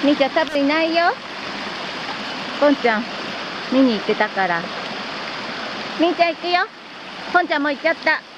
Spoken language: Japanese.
みーちゃん多分いないよ。ポンちゃん、見に行ってたから。みーちゃん行くよ。ポンちゃんもう行っちゃった。